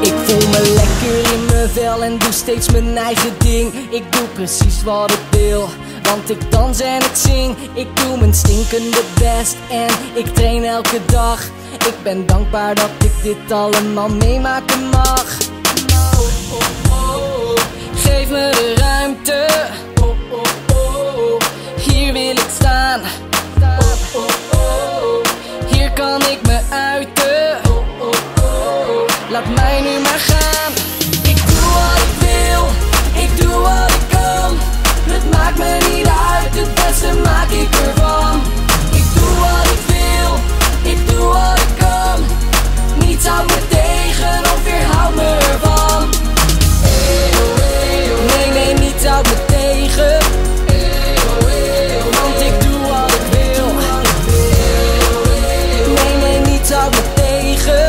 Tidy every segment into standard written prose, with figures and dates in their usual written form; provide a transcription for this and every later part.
Ik voel me lekker in mijn vel en doe steeds mijn eigen ding. Ik doe precies wat ik wil, want ik dans en ik zing. Ik doe mijn stinkende best en ik train elke dag. Ik ben dankbaar dat ik dit allemaal meemaken mag. Geef me de ruimte, hier wil ik staan. Hier kan ik me uiten. Laat mij nu maar gaan. Ik doe wat ik wil, ik doe wat ik kan. Het maakt me niet uit, het beste maak ik ervan. Ik doe wat ik wil, ik doe wat ik kan. Niets houdt me tegen of weerhoudt me ervan. Nee, nee, niets houdt me tegen. Want ik doe wat ik wil. Nee, nee, niets houdt me tegen.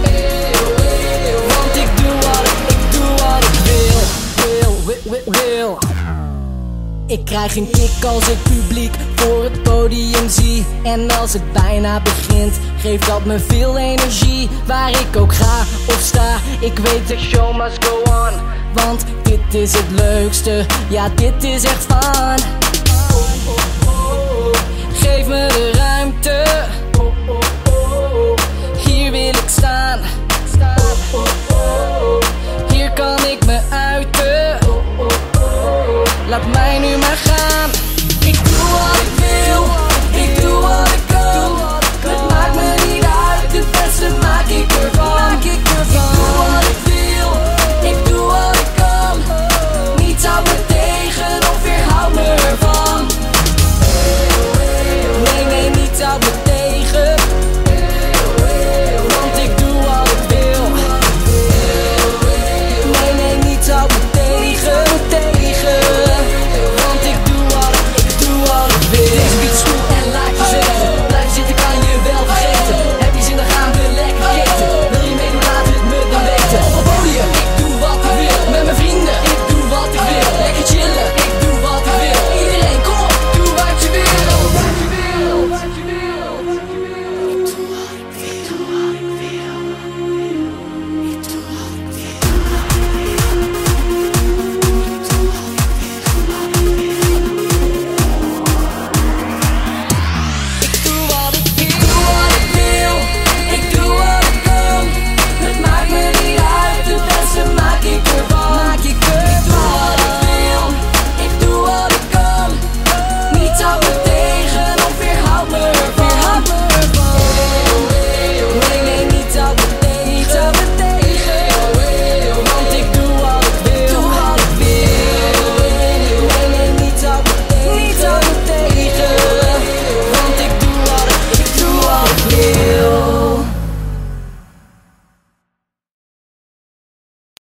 Want ik doe wat ik wil. Ik krijg een kick als ik publiek voor het podium zie. En als het bijna begint, geeft dat me veel energie. Waar ik ook ga of sta, ik weet de show must go on. Want dit is het leukste, ja dit is echt fun. Geef me de ruimte.